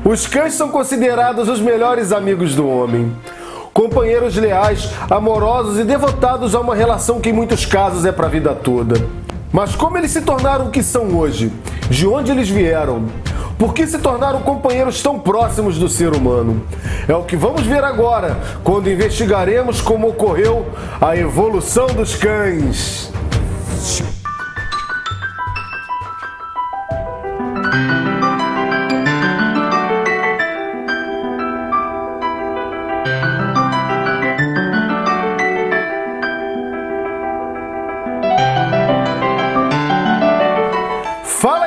Os cães são considerados os melhores amigos do homem. Companheiros leais, amorosos e devotados a uma relação que em muitos casos é para a vida toda. Mas como eles se tornaram o que são hoje? De onde eles vieram? Por que se tornaram companheiros tão próximos do ser humano? É o que vamos ver agora, quando investigaremos como ocorreu a evolução dos cães. Fala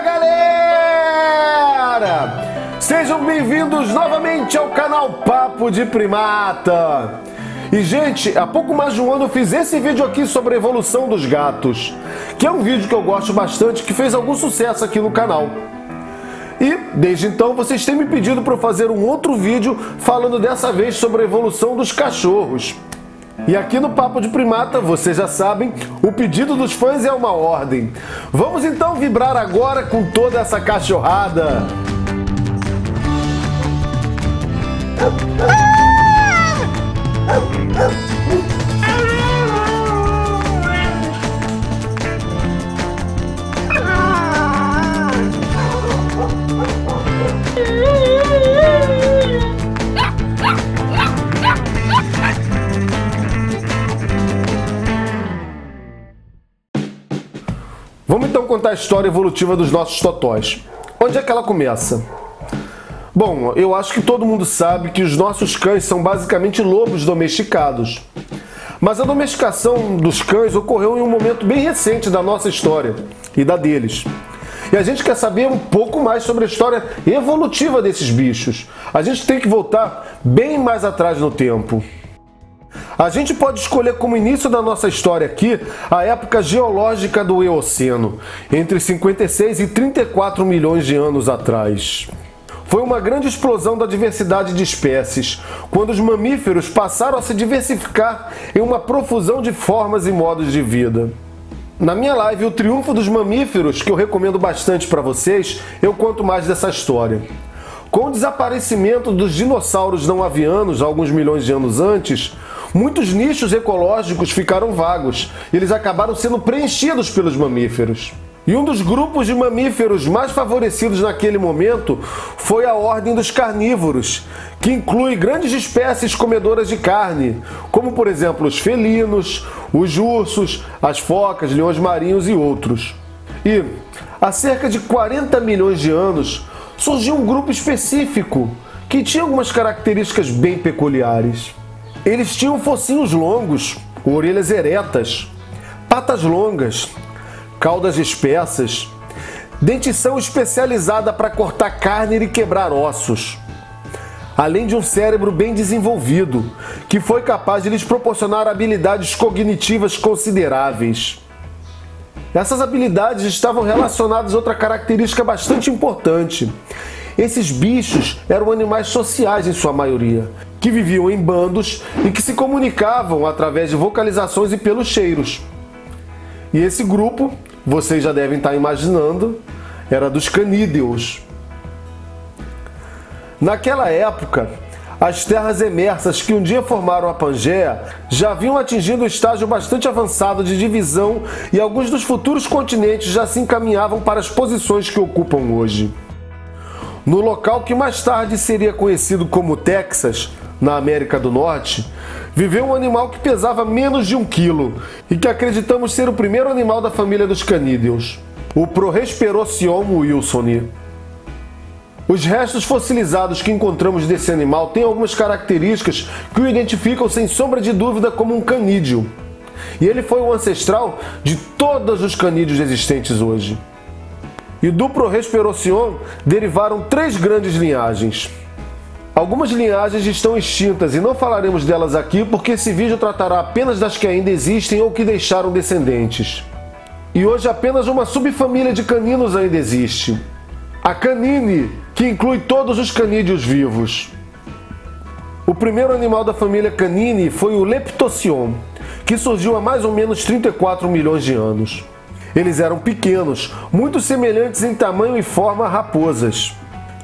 galera! Sejam bem-vindos novamente ao canal Papo de Primata. E gente, há pouco mais de um ano eu fiz esse vídeo aqui sobre a evolução dos gatos, que é um vídeo que eu gosto bastante, que fez algum sucesso aqui no canal. E desde então vocês têm me pedido para eu fazer um outro vídeo falando dessa vez sobre a evolução dos cachorros. E aqui no Papo de Primata, vocês já sabem, o pedido dos fãs é uma ordem. Vamos então vibrar agora com toda essa cachorrada. Vamos então contar a história evolutiva dos nossos totós. Onde é que ela começa? Bom, eu acho que todo mundo sabe que os nossos cães são basicamente lobos domesticados. Mas a domesticação dos cães ocorreu em um momento bem recente da nossa história e da deles. E a gente quer saber um pouco mais sobre a história evolutiva desses bichos. A gente tem que voltar bem mais atrás no tempo. A gente pode escolher como início da nossa história aqui a época geológica do Eoceno, entre 56 e 34 milhões de anos atrás. Foi uma grande explosão da diversidade de espécies, quando os mamíferos passaram a se diversificar em uma profusão de formas e modos de vida. Na minha live O Triunfo dos Mamíferos, que eu recomendo bastante para vocês, eu conto mais dessa história. Com o desaparecimento dos dinossauros não avianos, alguns milhões de anos antes, muitos nichos ecológicos ficaram vagos, e eles acabaram sendo preenchidos pelos mamíferos. E um dos grupos de mamíferos mais favorecidos naquele momento foi a ordem dos carnívoros, que inclui grandes espécies comedoras de carne, como por exemplo os felinos, os ursos, as focas, leões marinhos e outros. E, há cerca de 40 milhões de anos, surgiu um grupo específico que tinha algumas características bem peculiares. Eles tinham focinhos longos, orelhas eretas, patas longas, caudas espessas, dentição especializada para cortar carne e quebrar ossos, além de um cérebro bem desenvolvido, que foi capaz de lhes proporcionar habilidades cognitivas consideráveis. Essas habilidades estavam relacionadas a outra característica bastante importante. Esses bichos eram animais sociais em sua maioria, que viviam em bandos e que se comunicavam através de vocalizações e pelos cheiros. E esse grupo, vocês já devem estar imaginando, era dos canídeos. Naquela época, as terras emersas que um dia formaram a Pangeia já vinham atingindo um estágio bastante avançado de divisão e alguns dos futuros continentes já se encaminhavam para as posições que ocupam hoje. No local que mais tarde seria conhecido como Texas, na América do Norte, viveu um animal que pesava menos de 1 quilo e que acreditamos ser o primeiro animal da família dos canídeos, o Prohesperocion wilsoni. Os restos fossilizados que encontramos desse animal têm algumas características que o identificam sem sombra de dúvida como um canídeo. E ele foi o ancestral de todos os canídeos existentes hoje. E do Prohesperocion derivaram 3 grandes linhagens. Algumas linhagens estão extintas e não falaremos delas aqui porque esse vídeo tratará apenas das que ainda existem ou que deixaram descendentes. E hoje apenas uma subfamília de caninos ainda existe. A Canine, que inclui todos os canídeos vivos. O primeiro animal da família Canine foi o Leptocion, que surgiu há mais ou menos 34 milhões de anos. Eles eram pequenos, muito semelhantes em tamanho e forma a raposas.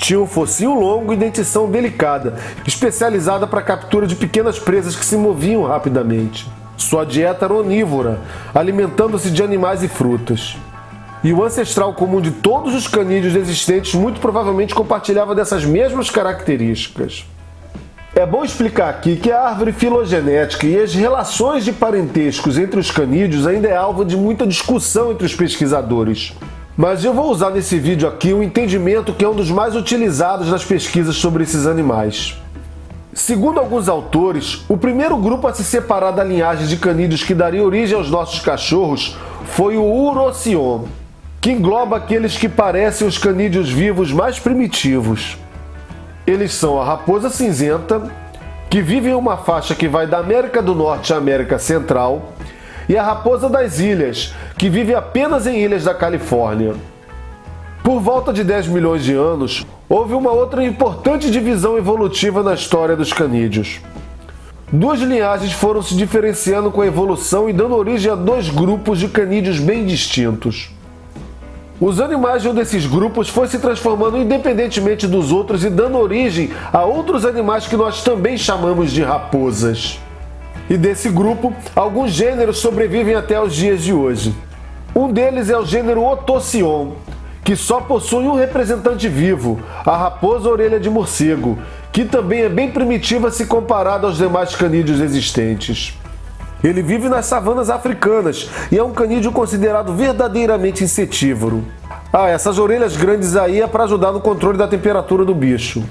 Tinha um focinho longo e dentição delicada, especializada para a captura de pequenas presas que se moviam rapidamente. Sua dieta era onívora, alimentando-se de animais e frutas. E o ancestral comum de todos os canídeos existentes muito provavelmente compartilhava dessas mesmas características. É bom explicar aqui que a árvore filogenética e as relações de parentescos entre os canídeos ainda é alvo de muita discussão entre os pesquisadores. Mas eu vou usar nesse vídeo aqui um entendimento que é um dos mais utilizados nas pesquisas sobre esses animais. Segundo alguns autores, o primeiro grupo a se separar da linhagem de canídeos que daria origem aos nossos cachorros foi o Urocion, que engloba aqueles que parecem os canídeos vivos mais primitivos. Eles são a raposa cinzenta, que vive em uma faixa que vai da América do Norte à América Central, e a raposa das ilhas, que vive apenas em ilhas da Califórnia. Por volta de 10 milhões de anos, houve uma outra importante divisão evolutiva na história dos canídeos. Duas linhagens foram se diferenciando com a evolução e dando origem a dois grupos de canídeos bem distintos. Os animais de um desses grupos foi se transformando independentemente dos outros e dando origem a outros animais que nós também chamamos de raposas. E desse grupo, alguns gêneros sobrevivem até os dias de hoje. Um deles é o gênero Otocion, que só possui um representante vivo, a raposa orelha de morcego, que também é bem primitiva se comparada aos demais canídeos existentes. Ele vive nas savanas africanas e é um canídeo considerado verdadeiramente insetívoro. Essas orelhas grandes aí é para ajudar no controle da temperatura do bicho.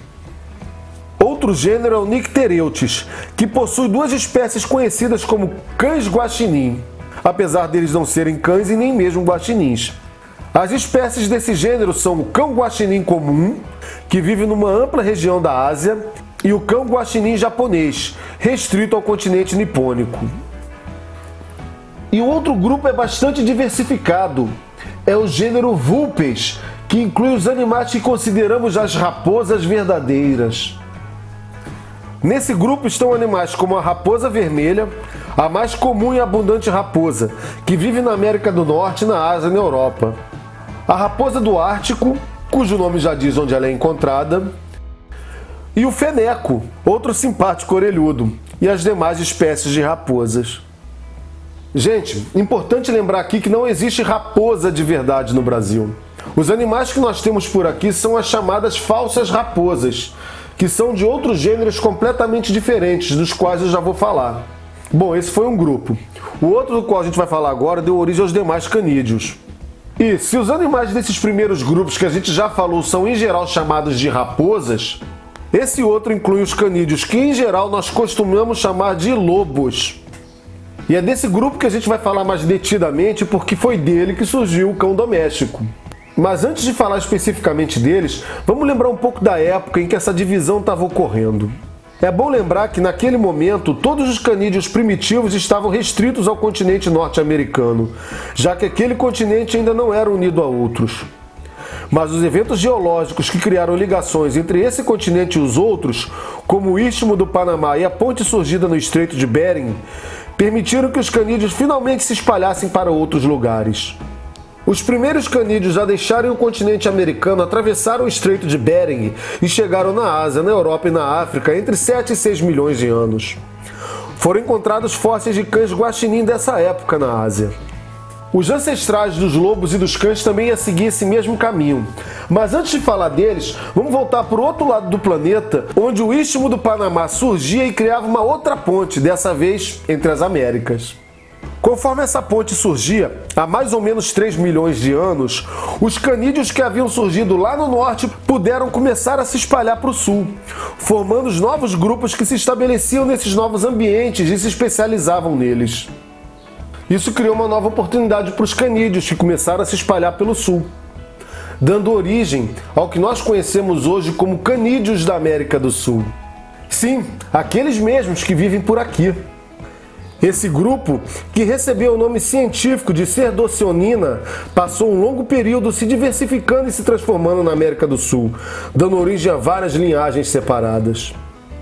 Outro gênero é o Nyctereutes, que possui duas espécies conhecidas como cães guaxinim, apesar deles não serem cães e nem mesmo guaxinins. As espécies desse gênero são o cão guaxinim comum, que vive numa ampla região da Ásia, e o cão guaxinim japonês, restrito ao continente nipônico. E o outro grupo é bastante diversificado, é o gênero Vulpes, que inclui os animais que consideramos as raposas verdadeiras. Nesse grupo estão animais como a raposa vermelha, a mais comum e abundante raposa, que vive na América do Norte, na Ásia e na Europa. A raposa do Ártico, cujo nome já diz onde ela é encontrada, e o feneco, outro simpático orelhudo, e as demais espécies de raposas. Gente, importante lembrar aqui que não existe raposa de verdade no Brasil. Os animais que nós temos por aqui são as chamadas falsas raposas, que são de outros gêneros completamente diferentes, dos quais eu já vou falar. Bom, esse foi um grupo. O outro do qual a gente vai falar agora deu origem aos demais canídeos. E se os animais desses primeiros grupos que a gente já falou são em geral chamados de raposas, esse outro inclui os canídeos que em geral nós costumamos chamar de lobos. E é desse grupo que a gente vai falar mais detidamente porque foi dele que surgiu o cão doméstico. Mas antes de falar especificamente deles, vamos lembrar um pouco da época em que essa divisão estava ocorrendo. É bom lembrar que naquele momento todos os canídeos primitivos estavam restritos ao continente norte-americano, já que aquele continente ainda não era unido a outros. Mas os eventos geológicos que criaram ligações entre esse continente e os outros, como o Istmo do Panamá e a ponte surgida no Estreito de Bering, permitiram que os canídeos finalmente se espalhassem para outros lugares. Os primeiros canídeos a deixarem o continente americano atravessaram o Estreito de Bering e chegaram na Ásia, na Europa e na África entre 7 e 6 milhões de anos. Foram encontrados fósseis de cães guaxinim dessa época na Ásia. Os ancestrais dos lobos e dos cães também iam seguir esse mesmo caminho. Mas antes de falar deles, vamos voltar para o outro lado do planeta, onde o Istmo do Panamá surgia e criava uma outra ponte, dessa vez entre as Américas. Conforme essa ponte surgia, há mais ou menos 3 milhões de anos, os canídeos que haviam surgido lá no norte puderam começar a se espalhar para o sul, formando os novos grupos que se estabeleciam nesses novos ambientes e se especializavam neles. Isso criou uma nova oportunidade para os canídeos que começaram a se espalhar pelo sul, dando origem ao que nós conhecemos hoje como canídeos da América do Sul. Sim, aqueles mesmos que vivem por aqui. Esse grupo, que recebeu o nome científico de Cerdocionina, passou um longo período se diversificando e se transformando na América do Sul, dando origem a várias linhagens separadas.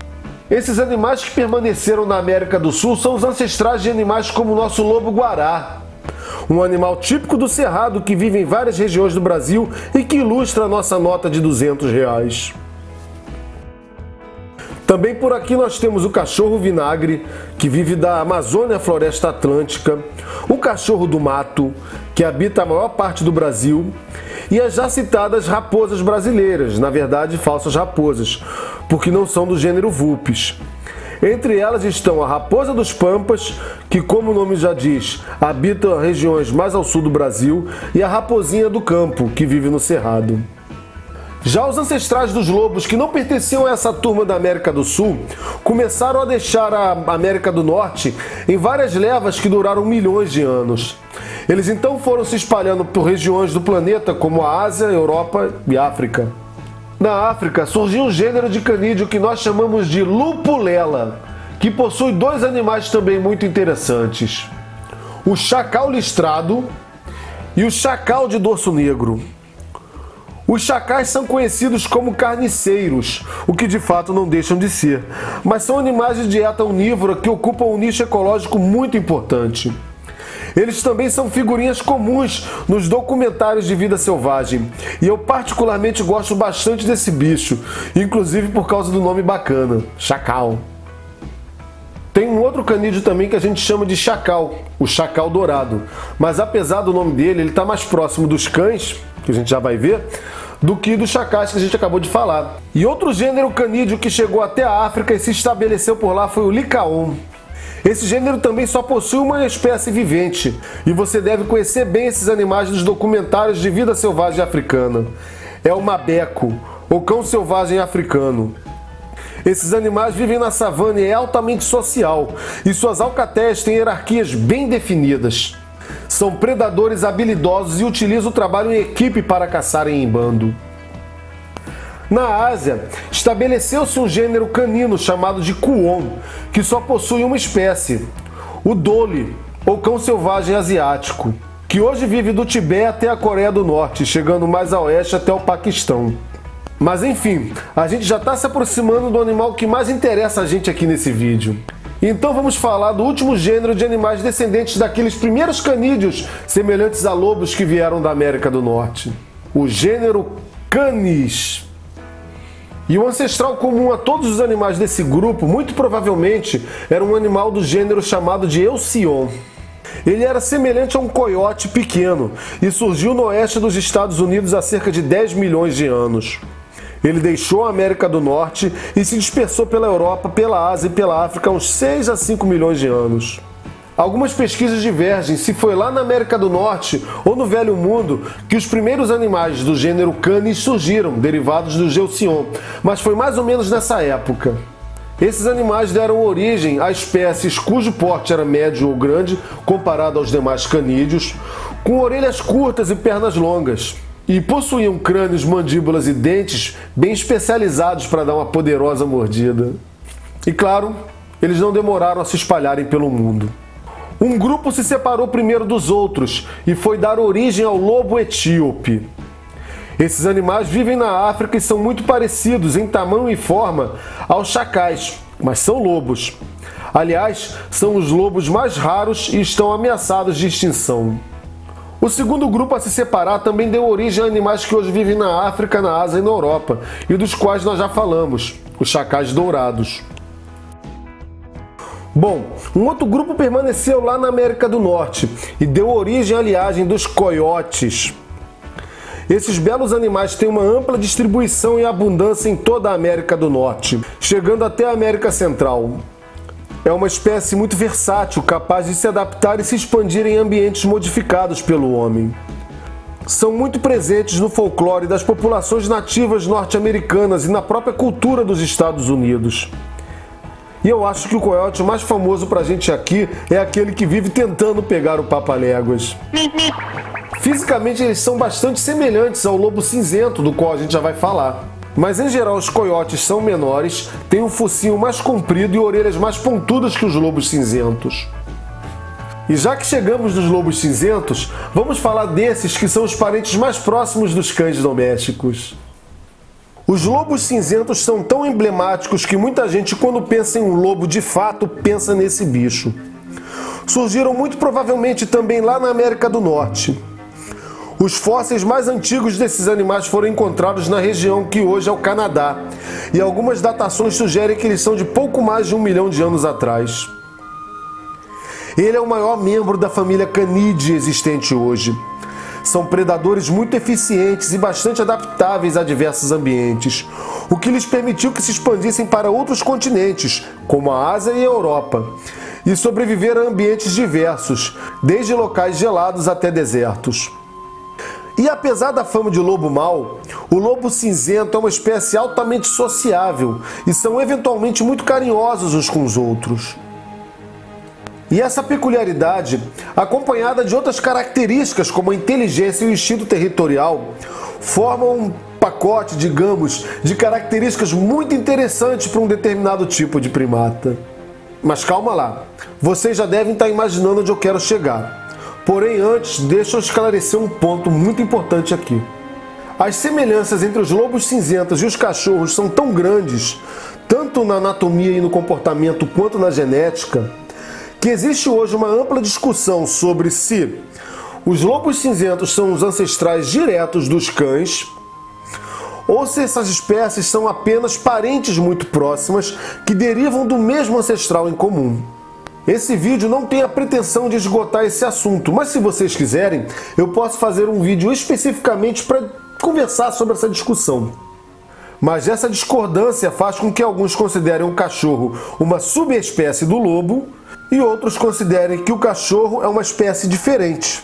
Esses animais que permaneceram na América do Sul são os ancestrais de animais como o nosso lobo-guará. um animal típico do Cerrado que vive em várias regiões do Brasil e que ilustra a nossa nota de R$200. Também por aqui nós temos o cachorro vinagre, que vive da Amazônia à Floresta Atlântica, o cachorro do mato, que habita a maior parte do Brasil, e as já citadas raposas brasileiras, na verdade falsas raposas, porque não são do gênero Vulpes. Entre elas estão a raposa dos Pampas, que, como o nome já diz, habita regiões mais ao sul do Brasil, e a raposinha do campo, que vive no Cerrado. Já os ancestrais dos lobos, que não pertenciam a essa turma da América do Sul, começaram a deixar a América do Norte em várias levas que duraram milhões de anos. Eles então foram se espalhando por regiões do planeta como a Ásia, Europa e África. Na África surgiu um gênero de canídeo que nós chamamos de lupulela, que possui dois animais também muito interessantes: o chacal listrado e o chacal de dorso negro. Os chacais são conhecidos como carniceiros, o que de fato não deixam de ser, mas são animais de dieta onívora que ocupam um nicho ecológico muito importante. Eles também são figurinhas comuns nos documentários de vida selvagem, e eu particularmente gosto bastante desse bicho, inclusive por causa do nome bacana, chacal. Tem um outro canídeo também que a gente chama de chacal, o chacal dourado, mas apesar do nome dele, ele está mais próximo dos cães, que a gente já vai ver, do que dos chacais que a gente acabou de falar. E outro gênero canídeo que chegou até a África e se estabeleceu por lá foi o licaon. Esse gênero também só possui uma espécie vivente, e você deve conhecer bem esses animais dos documentários de vida selvagem africana. É o mabeco, ou cão selvagem africano. Esses animais vivem na savana e é altamente social, e suas alcateias têm hierarquias bem definidas. São predadores habilidosos e utilizam o trabalho em equipe para caçarem em bando. Na Ásia, estabeleceu-se um gênero canino chamado de kuon, que só possui uma espécie, o doli, ou cão selvagem asiático, que hoje vive do Tibete até a Coreia do Norte, chegando mais a oeste até o Paquistão. Mas enfim, a gente já está se aproximando do animal que mais interessa a gente aqui nesse vídeo. Então vamos falar do último gênero de animais descendentes daqueles primeiros canídeos semelhantes a lobos que vieram da América do Norte. O gênero Canis. E o ancestral comum a todos os animais desse grupo, muito provavelmente, era um animal do gênero chamado de Eucion. Ele era semelhante a um coiote pequeno e surgiu no oeste dos Estados Unidos há cerca de 10 milhões de anos. Ele deixou a América do Norte e se dispersou pela Europa, pela Ásia e pela África há uns 6 a 5 milhões de anos. Algumas pesquisas divergem se foi lá na América do Norte ou no Velho Mundo que os primeiros animais do gênero Canis surgiram, derivados do Eucion, mas foi mais ou menos nessa época. Esses animais deram origem a espécies cujo porte era médio ou grande, comparado aos demais canídeos, com orelhas curtas e pernas longas. E possuíam crânios, mandíbulas e dentes bem especializados para dar uma poderosa mordida. E claro, eles não demoraram a se espalharem pelo mundo. Um grupo se separou primeiro dos outros e foi dar origem ao lobo etíope. Esses animais vivem na África e são muito parecidos em tamanho e forma aos chacais, mas são lobos. Aliás, são os lobos mais raros e estão ameaçados de extinção. O segundo grupo a se separar também deu origem a animais que hoje vivem na África, na Ásia e na Europa, e dos quais nós já falamos, os chacais dourados. Bom, um outro grupo permaneceu lá na América do Norte e deu origem à linhagem dos coiotes. Esses belos animais têm uma ampla distribuição e abundância em toda a América do Norte, chegando até a América Central. É uma espécie muito versátil, capaz de se adaptar e se expandir em ambientes modificados pelo homem. São muito presentes no folclore das populações nativas norte-americanas e na própria cultura dos Estados Unidos. E eu acho que o coiote mais famoso pra gente aqui é aquele que vive tentando pegar o papaléguas. Fisicamente eles são bastante semelhantes ao lobo cinzento, do qual a gente já vai falar. Mas em geral os coiotes são menores, têm um focinho mais comprido e orelhas mais pontudas que os lobos cinzentos. E já que chegamos nos lobos cinzentos, vamos falar desses que são os parentes mais próximos dos cães domésticos. Os lobos cinzentos são tão emblemáticos que muita gente, quando pensa em um lobo de fato, pensa nesse bicho. surgiram muito provavelmente também lá na América do Norte. Os fósseis mais antigos desses animais foram encontrados na região que hoje é o Canadá, e algumas datações sugerem que eles são de pouco mais de 1 milhão de anos atrás. Ele é o maior membro da família Canidae existente hoje. São predadores muito eficientes e bastante adaptáveis a diversos ambientes, o que lhes permitiu que se expandissem para outros continentes, como a Ásia e a Europa, e sobreviver a ambientes diversos, desde locais gelados até desertos. E apesar da fama de lobo mau, o lobo cinzento é uma espécie altamente sociável e são eventualmente muito carinhosos uns com os outros. E essa peculiaridade, acompanhada de outras características como a inteligência e o instinto territorial, formam um pacote, digamos, de características muito interessantes para um determinado tipo de primata. Mas calma lá, vocês já devem estar imaginando onde eu quero chegar. Porém, antes, deixa eu esclarecer um ponto muito importante aqui. As semelhanças entre os lobos cinzentos e os cachorros são tão grandes, tanto na anatomia e no comportamento quanto na genética, que existe hoje uma ampla discussão sobre se os lobos cinzentos são os ancestrais diretos dos cães ou se essas espécies são apenas parentes muito próximas que derivam do mesmo ancestral em comum. Esse vídeo não tem a pretensão de esgotar esse assunto, mas se vocês quiserem, eu posso fazer um vídeo especificamente para conversar sobre essa discussão. Mas essa discordância faz com que alguns considerem o cachorro uma subespécie do lobo e outros considerem que o cachorro é uma espécie diferente.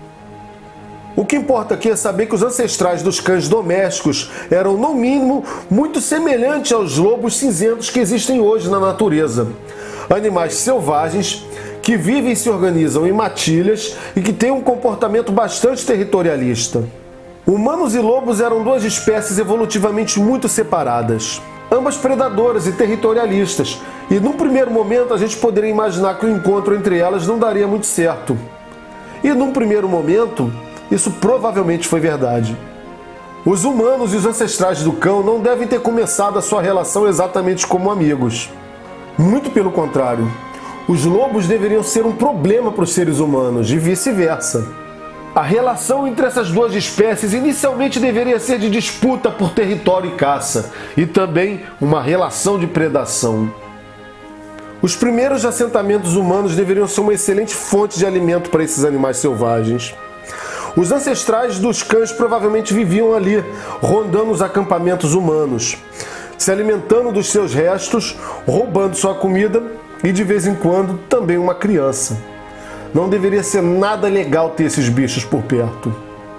O que importa aqui é saber que os ancestrais dos cães domésticos eram, no mínimo, muito semelhantes aos lobos cinzentos que existem hoje na natureza. Animais selvagens que vivem e se organizam em matilhas e que têm um comportamento bastante territorialista. Humanos e lobos eram duas espécies evolutivamente muito separadas, ambas predadoras e territorialistas, e num primeiro momento a gente poderia imaginar que o encontro entre elas não daria muito certo. E num primeiro momento, isso provavelmente foi verdade. Os humanos e os ancestrais do cão não devem ter começado a sua relação exatamente como amigos. Muito pelo contrário, os lobos deveriam ser um problema para os seres humanos e vice-versa. A relação entre essas duas espécies inicialmente deveria ser de disputa por território e caça, e também uma relação de predação. Os primeiros assentamentos humanos deveriam ser uma excelente fonte de alimento para esses animais selvagens. Os ancestrais dos cães provavelmente viviam ali, rondando os acampamentos humanos, se alimentando dos seus restos, roubando sua comida e, de vez em quando, também uma criança. Não deveria ser nada legal ter esses bichos por perto.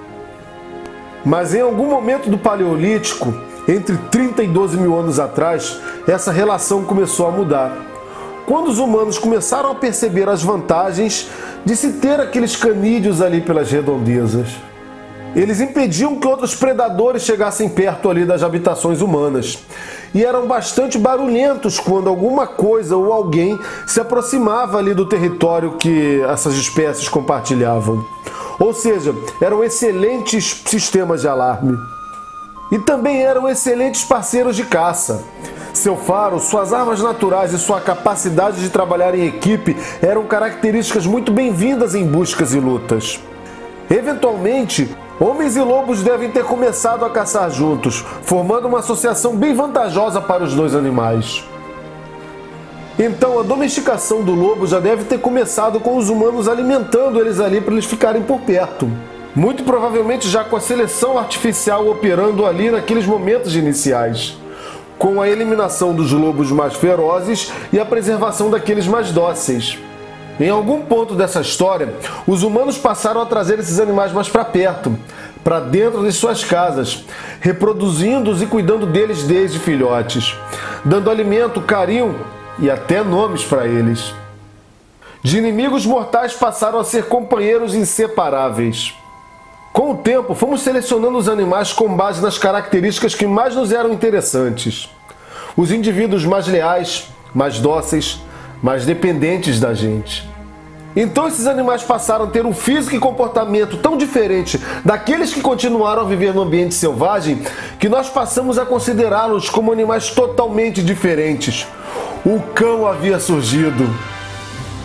Mas em algum momento do Paleolítico, entre 30 e 12 mil anos atrás, essa relação começou a mudar. Quando os humanos começaram a perceber as vantagens de se ter aqueles canídeos ali pelas redondezas. Eles impediam que outros predadores chegassem perto ali das habitações humanas e eram bastante barulhentos quando alguma coisa ou alguém se aproximava ali do território que essas espécies compartilhavam. Ou seja, eram excelentes sistemas de alarme. E também eram excelentes parceiros de caça. Seu faro, suas armas naturais e sua capacidade de trabalhar em equipe eram características muito bem-vindas em buscas e lutas. Eventualmente, homens e lobos devem ter começado a caçar juntos, formando uma associação bem vantajosa para os dois animais. Então, a domesticação do lobo já deve ter começado com os humanos alimentando eles ali para eles ficarem por perto. Muito provavelmente já com a seleção artificial operando ali naqueles momentos iniciais, com a eliminação dos lobos mais ferozes e a preservação daqueles mais dóceis. Em algum ponto dessa história, os humanos passaram a trazer esses animais mais para perto, para dentro de suas casas, reproduzindo-os e cuidando deles desde filhotes, dando alimento, carinho e até nomes para eles. De inimigos mortais passaram a ser companheiros inseparáveis. Com o tempo, fomos selecionando os animais com base nas características que mais nos eram interessantes. Os indivíduos mais leais, mais dóceis, mais dependentes da gente. Então esses animais passaram a ter um físico e comportamento tão diferente daqueles que continuaram a viver no ambiente selvagem que nós passamos a considerá-los como animais totalmente diferentes. O cão havia surgido.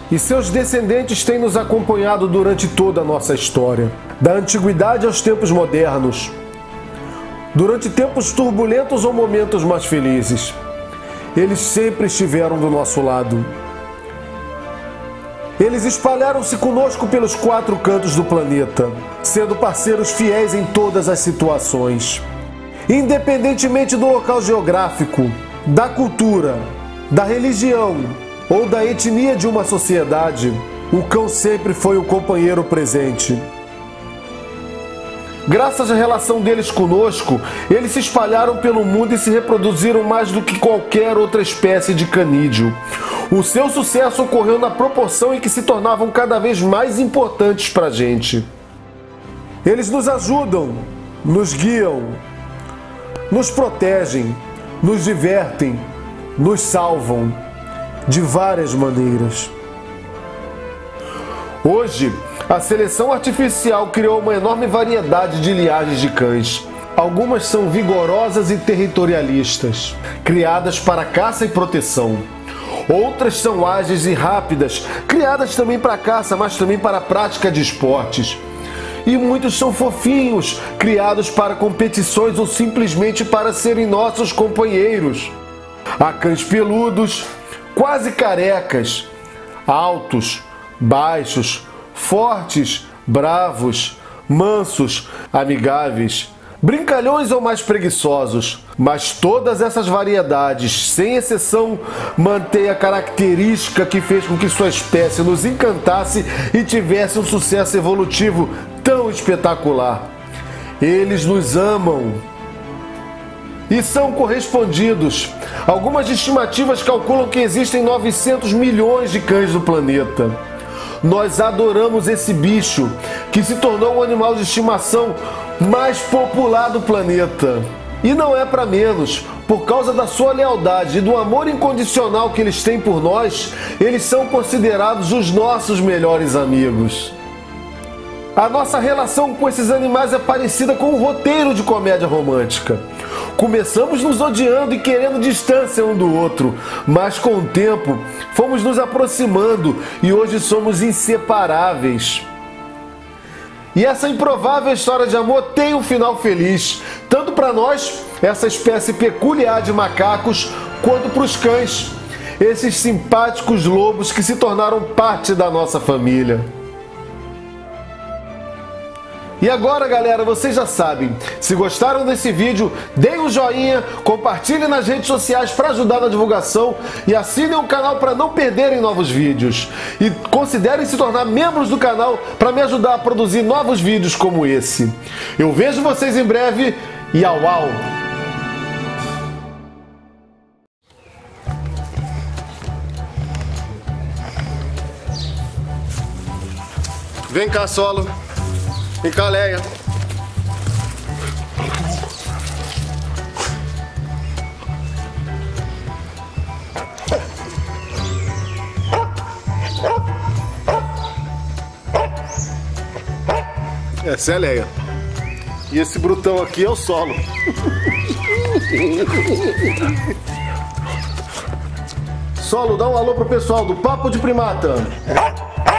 E seus descendentes têm nos acompanhado durante toda a nossa história, da antiguidade aos tempos modernos, durante tempos turbulentos ou momentos mais felizes. Eles sempre estiveram do nosso lado. Eles espalharam-se conosco pelos 4 cantos do planeta, sendo parceiros fiéis em todas as situações. Independentemente do local geográfico, da cultura, da religião ou da etnia de uma sociedade, o cão sempre foi o companheiro presente. Graças à relação deles conosco, eles se espalharam pelo mundo e se reproduziram mais do que qualquer outra espécie de canídeo. O seu sucesso ocorreu na proporção em que se tornavam cada vez mais importantes para a gente. Eles nos ajudam, nos guiam, nos protegem, nos divertem, nos salvam de várias maneiras. Hoje, a seleção artificial criou uma enorme variedade de linhagens de cães. Algumas são vigorosas e territorialistas, criadas para caça e proteção. Outras são ágeis e rápidas, criadas também para caça, mas também para a prática de esportes. E muitos são fofinhos, criados para competições ou simplesmente para serem nossos companheiros. Há cães peludos, quase carecas, altos, baixos, fortes, bravos, mansos, amigáveis, brincalhões ou mais preguiçosos. Mas todas essas variedades, sem exceção, mantêm a característica que fez com que sua espécie nos encantasse e tivesse um sucesso evolutivo tão espetacular. Eles nos amam e são correspondidos. Algumas estimativas calculam que existem 900 milhões de cães no planeta. Nós adoramos esse bicho, que se tornou o animal de estimação mais popular do planeta. E não é para menos, por causa da sua lealdade e do amor incondicional que eles têm por nós, eles são considerados os nossos melhores amigos. A nossa relação com esses animais é parecida com um roteiro de comédia romântica. Começamos nos odiando e querendo distância um do outro, mas com o tempo fomos nos aproximando e hoje somos inseparáveis. E essa improvável história de amor tem um final feliz, tanto para nós, essa espécie peculiar de macacos, quanto para os cães, esses simpáticos lobos que se tornaram parte da nossa família. E agora, galera, vocês já sabem, se gostaram desse vídeo, deem um joinha, compartilhem nas redes sociais para ajudar na divulgação e assinem o canal para não perderem novos vídeos. E considerem se tornar membros do canal para me ajudar a produzir novos vídeos como esse. Eu vejo vocês em breve e au au! Vem cá, Solo. Vem cá, Leia. Essa é a Leia. E esse brutão aqui é o Solo. Solo, dá um alô pro pessoal do Papo de Primata.